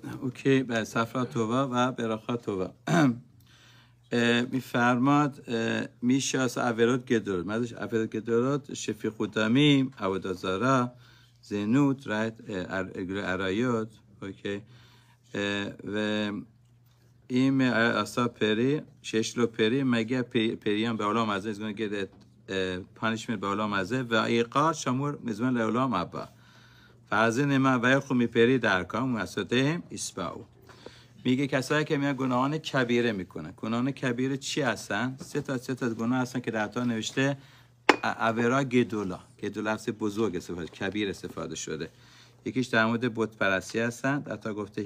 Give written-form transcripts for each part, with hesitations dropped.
اوکی به سفرات توبا و براخات توبا میفرماد میشاس اولاد گدرود مدش اولاد گدرود شفی خودمیم عودازارا زنود رایت ارایوت اوکی و این اصلا پری ششلو پری مگه پریان به علام ازه is going to get punishment به علام ازه و ایقار شمور مزمن لعلام ابا فرزه نما و خو میپری در کام مساده اسباو میگه کسایی که میان گناهان کبیره میکنن. گناهان کبیره چی هستن؟ سه تا گناه هستن که در تا نوشته اورا گدولا لفظ بزرگ استفاده کبیر استفاده شده. یکیش در مورد بت پرستی هستن. در تا گفته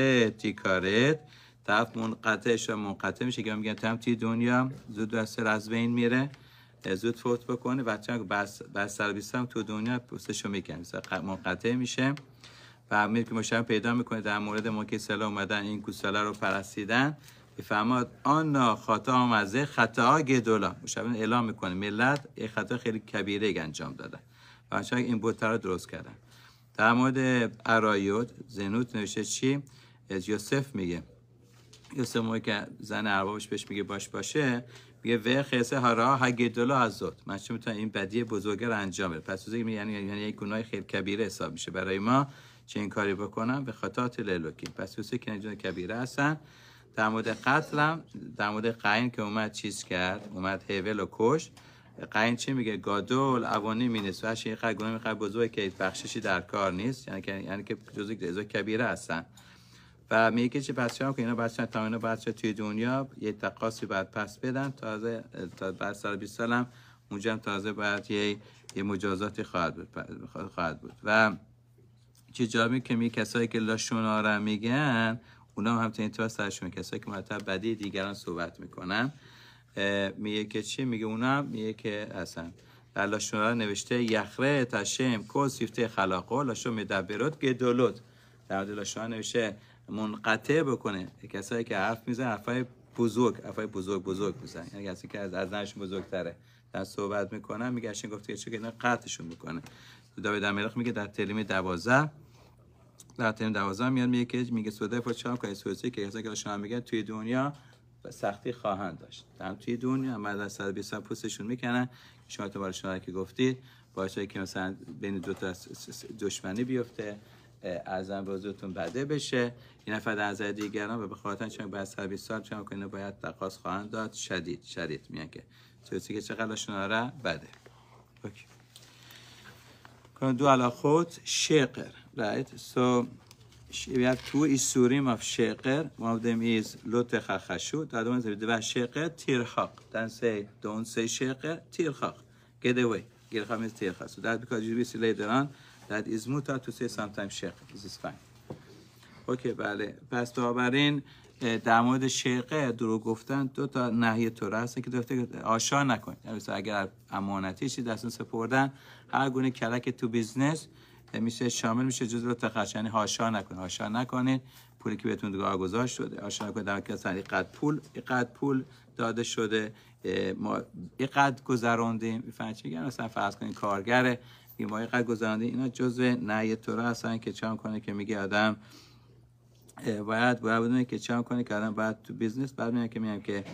هیکارت طرف منقطع میشه که میگن تام توی دنیا زود از بین میره زود فوت بکنه بچه بر سر بیستم تو دنیا پوستشو میکنه منقطع میشه و امیر که مشابه پیدا میکنه در مورد موقع سلا اومدن این گوساله رو پرستیدن بفرماد آن خطا آمزه خطا گدولا مشابه اعلام میکنه ملت این خطا خیلی کبیره انجام دادن و انشاء این بت رو درست کردن. در مورد ارایوت زنوت نوشته چی؟ از یوسف میگه یوسف موقع که زن اربابش بهش میگه باشه میگه و خیسه هارا هگدولا ازت من چه میتونم این بدی بزرگ رو انجام بدم پس یعنی یک گناه خیلی کبیره حساب میشه برای ما چه این کاری بکنم به خطات للوکی پس یوسف که اینجا کبیره هستن. در مورد قتلم در مورد قاین که اومد چیز کرد اومد هیول و کش قاین چی میگه گادول اوانی مینس و هشی قد گناه میخواد بزرگ که بخششی در کار نیست یعنی که جزء جزء کبیره هستن و میگه چه بچه‌ها که اینا بچه‌ها تا اینا بچه‌ها توی دنیا یه تقاصی بعد پس بدن تازه تا بعد سال 20 سالم اونجا تازه بعد یه مجازاتی خواهد بود و چه جالبه که می کسایی که لاشونا رو میگن اونا هم تا این طور سرشون کسایی که مرتب بدی دیگران صحبت میکنن میگه که چی میگه اونا میگه که اصلا در لاشونا نوشته یخره تشم کل سیفته خلاقو لاشو میدبرات گدولت در لاشونا نوشته منقطع بکنه کسایی که حرف میزنن حرفای بزرگ میزنن یعنی کسی که از نظرشون بزرگتره در صحبت میکنن میگه اشین گفته که اینا قطعشون میکنه. داوود امیرخ میگه در تلمید 12 میاد میگه که میگه سوده فوچام که سوسی که کسایی که شما میگن توی دنیا سختی خواهند داشت هم توی دنیا هم بعد از 120 پوستشون میکنن شما تو بار شما که گفتید باشه که مثلا بین دو تا دشمنی بیفته ازم روزتون بده بشه این نفر در نظر دیگران و به خاطر چون بعد از 120 سال چون که باید درخواست خواهند داد شدید میگن که سوسی که چقدر شما بده. اوکی Kan du alla khot sheqer, right? So we have two isurim of sheqer. One of them is lotecha chashu. The other one is the sheqer tirchak. Then say, don't say sheqer tirchak. Get away. Tirchak means tirchak. So that's because you will see later on that is mutar to say sometimes sheqer. This is fine. Okay, بله. پس بنابراین در مورد شیقه دروغ گفتن دو تا نهی توره هست که دفته آشا نکنید. مثلا اگر امانتی چیزی دستون سپردن هر گونه کلک تو بیزنس میشه شامل میشه جزء تخش یعنی آشا نکنید پولی که بهتون دگاه گذاشت شده آشا نکنید در که مثلا اینقدر پول داده شده ما اینقدر گذروندیم میفهمید چی میگم مثلا فرض کنید کارگره ما اینقدر گذروندیم اینا جزء نهی توره هستن که چون کنه که میگه آدم باید بدونه که چه کنه که آدم باید تو بیزنس بعد میگه که میگم که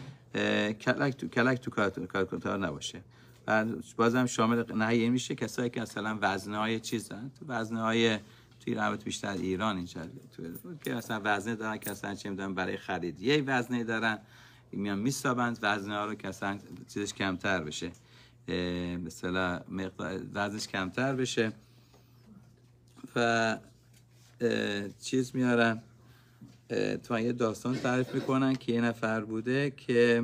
کلک تو کار نباشه. بعد بازم شامل نهی این میشه کسایی که مثلا وزنه‌های چیز دارن تو وزنه‌های توی رابط بیشتر ایران اینجا که مثلا وزنه دارن که مثلا چه میدونم برای خرید یه وزنه دارن میان میسابند وزنه‌ها رو که مثلا چیزش کمتر بشه مثلا مقدار وزنش کمتر بشه و چیز میارن تو یه داستان تعریف میکنن که یه نفر بوده که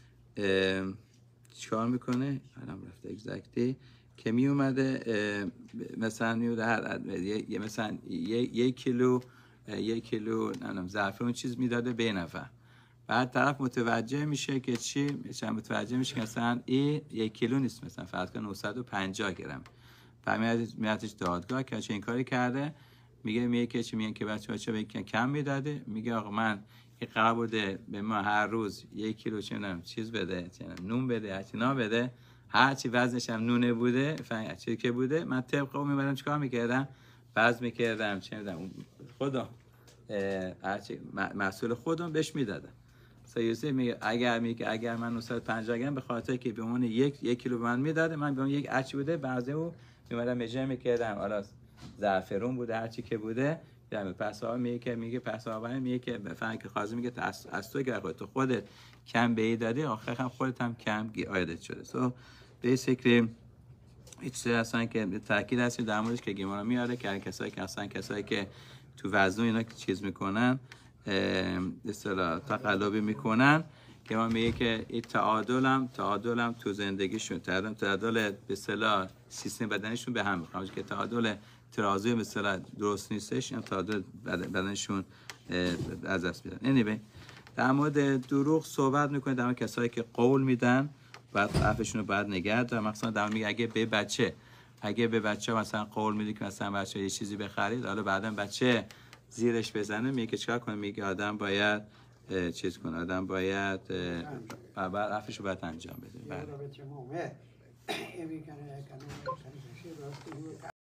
چیکار میکنه الان رفته اگزکتی که می اومده مثلا میوده مثلا یک کیلو نمیدونم زعفران چیز میداده به نفر بعد طرف متوجه میشه که چی متوجه میشه که مثلا این 1 کیلو نیست مثلا فرض کن 950 گرم بعد میادش دادگاه که چه این کاری کرده میگه که چی میگن که بچه به این کم میداده میگه آقا من این قرار بوده به ما هر روز 1 کیلو چیز بده نون بده هرچی بده هرچی وزنش هم نونه بوده چیزی که بوده من طبق اون میبرم چیکار میکردم وزن میکردم چه میدونم خدا محصول خودم بهش میدادم. یوسف میگه اگر من 950 گرم به خاطر که به اون یک کیلو به من میداده، من به اون یک هرچی بوده بعضی او میمدم مجمع میکردم، حالا زعفرون بوده هرچی که بوده، پس آقا میگه پس آقا میگه که بفهم که خازم میگه از تو اگر خودت کم به ای دادی آخر هم خودت هم کم آیدت شده. سو بیسیکلی هیچ چیزی اصلا که تاکید هست در موردش که گیمارا میاره که کسایی که تو وزن اینا چیز میکنن اصطلاح تقلبی میکنن، که ما میگه که این تعادلم تو زندگیشون تعادل به اصطلاح سیستم بدنشون به هم میخوره، که تعادل ترازوی به اصطلاح درست نیستش، این تعادل بدنشون از دست میدن. anyway در مورد دروغ صحبت میکنه، در مورد کسایی که قول میدن بعد عفشون رو بعد نگه دارن. مثلا در میگه اگه به بچه مثلا قول میدی که مثلا بچه یه چیزی بخرید، حالا بعدا بچه زیرش بزنه، میگه چیکار کنه؟ میگه آدم باید چیز کنه، آدم باید بعد عفش رو باید انجام بده.